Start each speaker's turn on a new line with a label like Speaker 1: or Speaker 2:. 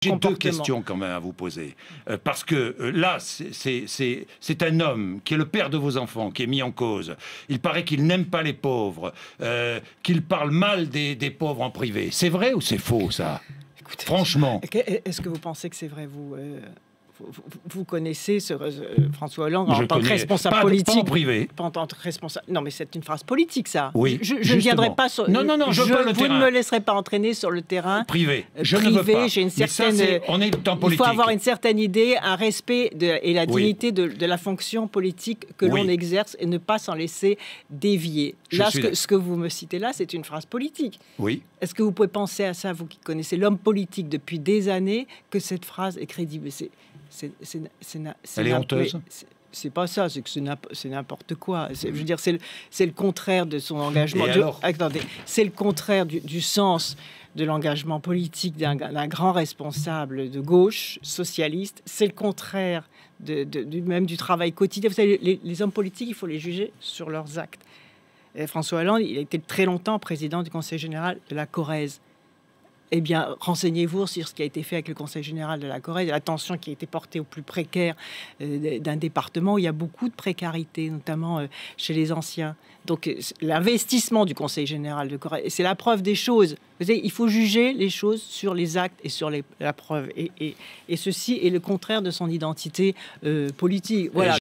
Speaker 1: J'ai deux
Speaker 2: comportement.
Speaker 1: questions quand même à vous poser. Parce que là, c'est un homme qui est le père de vos enfants, qui est mis en cause. Il paraît qu'il n'aime pas les pauvres, qu'il parle mal des pauvres en privé. C'est vrai ou c'est faux, ça?
Speaker 2: Écoutez,
Speaker 1: franchement.
Speaker 2: Est-ce que vous pensez que c'est vrai, vous connaissez François Hollande en tant que responsable politique.
Speaker 1: Pas en privé.
Speaker 2: Pas en tant que responsable. Non, mais c'est une phrase politique, ça.
Speaker 1: Oui,
Speaker 2: je ne viendrai pas sur.
Speaker 1: Non, je veux pas le terrain.
Speaker 2: Vous ne me laisserez pas entraîner sur le terrain
Speaker 1: privé. Je ne veux pas.
Speaker 2: J'ai une certaine.
Speaker 1: On est en politique.
Speaker 2: Il faut avoir une certaine idée, un respect et la dignité de la fonction politique que l'on exerce et ne pas s'en laisser dévier. Là, ce que vous me citez là, c'est une phrase politique.
Speaker 1: Oui.
Speaker 2: Est-ce que vous pouvez penser à ça, vous qui connaissez l'homme politique depuis des années, que cette phrase est crédible?
Speaker 1: Elle est honteuse.
Speaker 2: C'est pas ça, c'est que c'est n'importe quoi. Je veux dire, c'est le contraire de son engagement. Attendez, c'est le contraire du sens de l'engagement politique d'un grand responsable de gauche, socialiste. C'est le contraire même du travail quotidien. Vous savez, les hommes politiques, il faut les juger sur leurs actes. Et François Hollande, il a été très longtemps président du Conseil général de la Corrèze. Eh bien, renseignez-vous sur ce qui a été fait avec le Conseil général de la Corrèze, l'attention qui a été portée aux plus précaires d'un département où il y a beaucoup de précarité, notamment chez les anciens. Donc, l'investissement du Conseil général de Corrèze, c'est la preuve des choses. Vous savez, il faut juger les choses sur les actes et sur la preuve. Et ceci est le contraire de son identité politique. Voilà.